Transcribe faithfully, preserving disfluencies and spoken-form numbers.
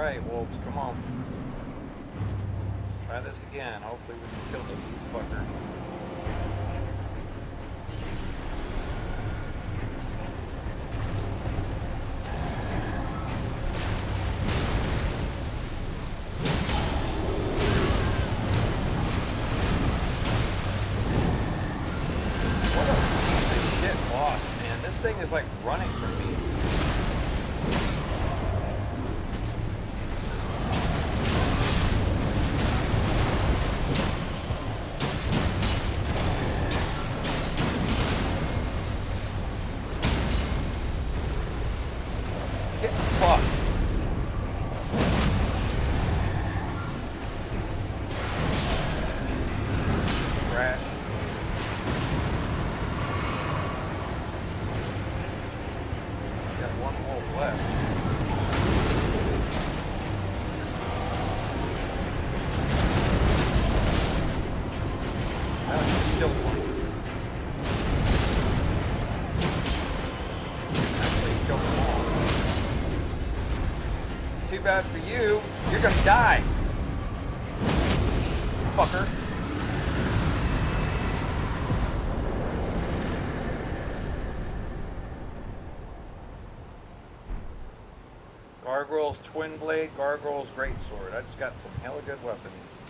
Alright, wolves, come on. Try this again. Hopefully we can kill this fucker. What a piece of shit boss, man. This thing is like running from me. Too bad for you. You're gonna die. Fucker. Gargoyle's Twin Blade, Gargoyle's Greatsword. I just got some hella good weapons.